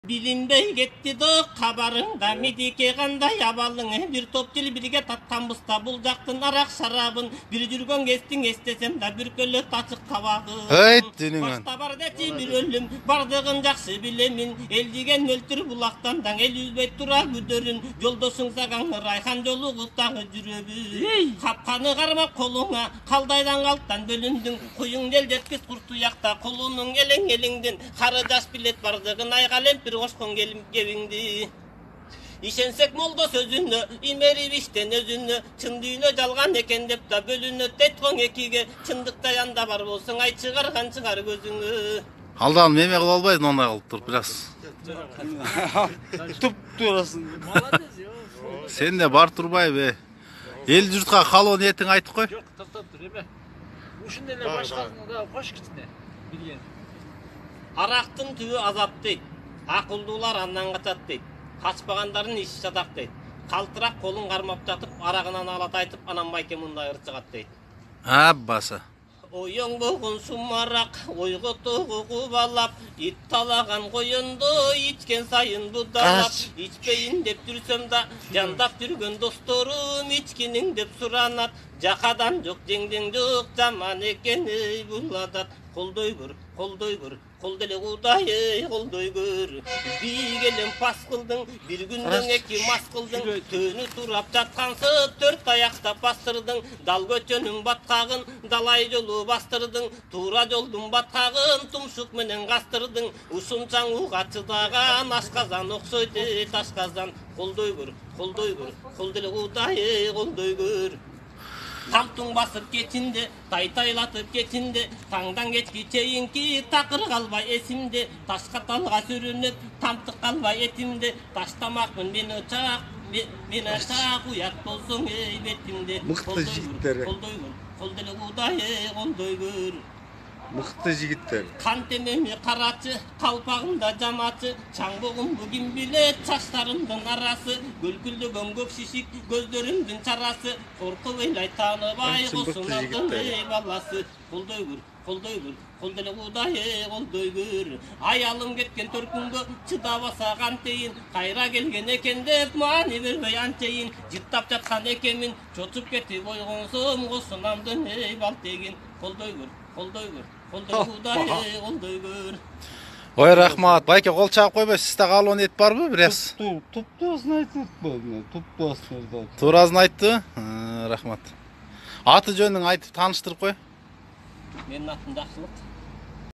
Bilinbey ketти do kabarыңда медике кандай абалың бир топ жыл бирге татканбызда бул жактын арак шарабын бир жүргөн кездин эстесем да бүркөлөт ачык кабагым башта бар дечи бир өлүм бардыгын жакшы билемин эл деген өлтүр булактан даң эл үзбөй тура күдөрүн жолдошуң саган райхан жолугуп дагы жүрөбүз капканы кармап колуңа калдайдан калттан бөлүндүң куюң ел жеткиз куртуякта колунуң элең элеңден кары жаш билет бардыгын айгалем кошкон кебиңди ишенсек молдо сөзүнө имерип иштен өзүнө чын дүйнө жалган экен деп да бөлүнөт деткоң экиге чындыкта янда бар болсоң ай чыгарган чыгар көзүңө алдан меме кылып албайсың оңой кылып туруп бир аз туп турасың молодец сен де бар турбайбы эл журтка калоо ниетиңди айтып кой жок токтоп тур эме ушундай эле башкасын да кош кичине билген арактын түбү азап дейт акылдуулар андан качат дейт качпагандардын иши жатак дейт калтырак колун кармап жатып арагынан алат айтып анан байке мындай ырчыгат дейт аббасы оюң болгон сумарак ойготогу кубалап ит талаган коюнду ичкен сайын будалап ичпейин деп жүрсөм да жандап жүргөн досторум ичкиниң деп суранат жакадан жок жеңдең жок жаман экен эй бул адат колдой көр кол деле кудай колдой көр бийгелем пас кылдың бир күндөн эки мас кылдың төнү турап жаткансып төрт аякта бастырдың дал көчөнүн баткагын далай жолу бастырдың туура жолдун баткагын тумшук менен кастырдың ушунчаң уга чыдаган ашказан окшойт ташказан колдой көр кол деле кудай колдой көр Тамтың басып кетинде, тайтайлатып кетинде, таңдан кечки чейинки такыр калбай эсимде, ташка талга сүрүнүп, тамтык калбай этимде, таштамакмын мени чак уят болсоң эй бетимде. Мыкты жигиттер. Кол деле кудай колдой көр. Мыкты жигиттер. Кантемеми карачы, калпагымда жамачы, чаңбогум бүгүн билет, чачтарымдын арасы, гүлгүлдөгөн көк шишик, көздөрүмдүн чарасы, коркуп эйлай тааныбай косунардын эй баласы. Колдой көр, кол деле кудай колдой көр. Аялым кеткен төркүнгө чыдабаса кантейин, кайра келген экен деп маани бербей анчейин, жыттап жаткан экенмин, чочуп кетип ойгонсом косунамдын эй балтегин. Колдой көр. Колдой көр. Ой рахмат, байке кол чагып койбойсуз, сизде калуу ниет барбы бир аз? Туптуусын айтып туптуусын. Туурасын айтты. Рахмат. Аты жөнүң айтып тааныштырып кой. Менин атым Жакшылык.